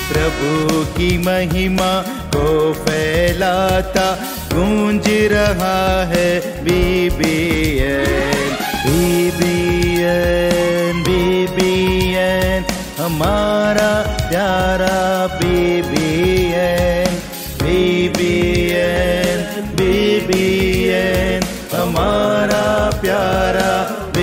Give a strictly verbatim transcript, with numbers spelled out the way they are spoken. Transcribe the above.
प्रभु की महिमा को फैलाता गूंज रहा है B B N, B B N, B B N, हमारा प्यारा B B N, B B N, B B N, हमारा प्यारा